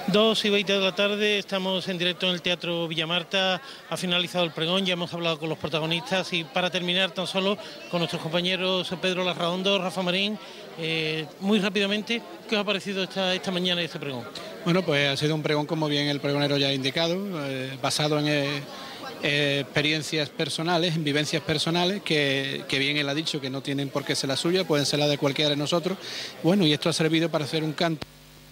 2:20 de la tarde, estamos en directo en el Teatro Villamarta, ha finalizado el pregón, ya hemos hablado con los protagonistas y para terminar tan solo con nuestros compañeros Pedro Larraondo, Rafa Marín, muy rápidamente, ¿qué os ha parecido esta mañana este pregón? Bueno, pues ha sido un pregón, como bien el pregonero ya ha indicado, basado en experiencias personales, en vivencias personales, que bien él ha dicho que no tienen por qué ser la suya, pueden ser la de cualquiera de nosotros. Bueno, y esto ha servido para hacer un canto.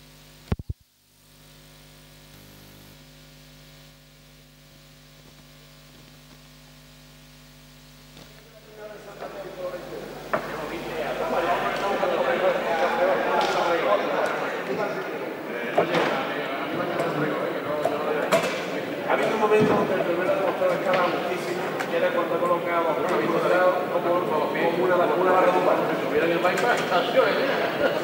Ha habido un momento donde el primero demostró escala muchísimo, y era cuando colocaba como una barra de un bar. Si tuviera en el bypass, acciones,